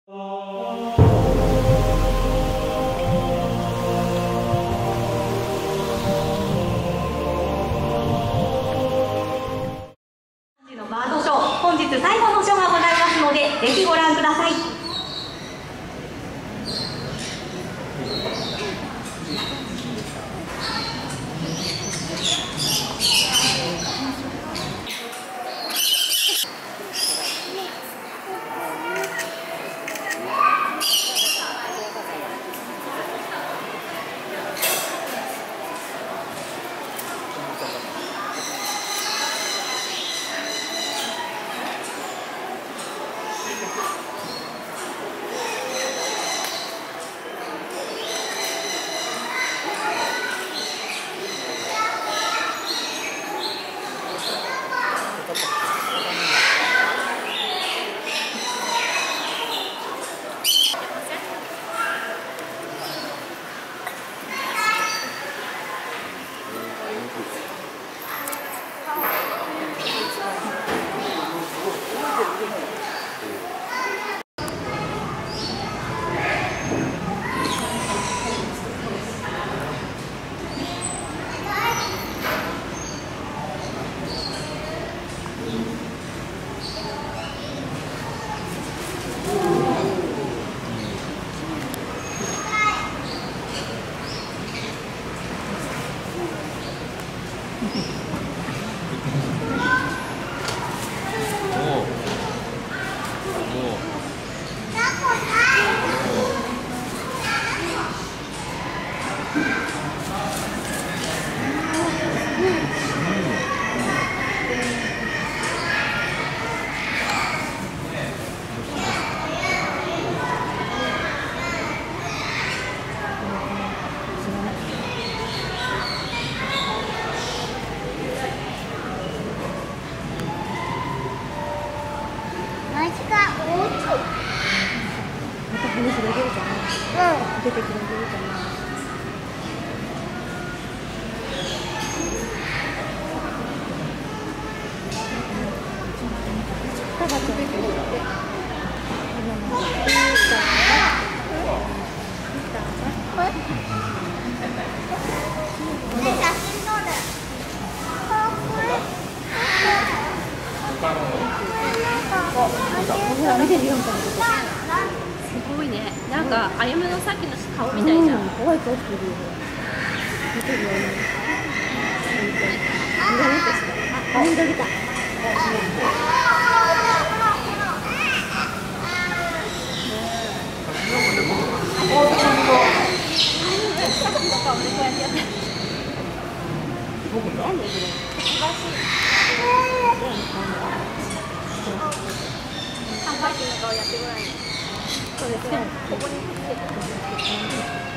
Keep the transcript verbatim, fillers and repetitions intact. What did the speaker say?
バードショー、本日最後のショーがございますので、ぜひご覧ください。 また話が出るかな、うん、出てくれるかな。パパと出てくるって見てるよみたいなこと。 すごいね。なんかあゆむのさっきの顔みたいじゃん。 怖い顔してるよ。見てるよね。見られてした。あ、見られた。 ハンバーグの顔やってごらん。そうですね。ここに来て。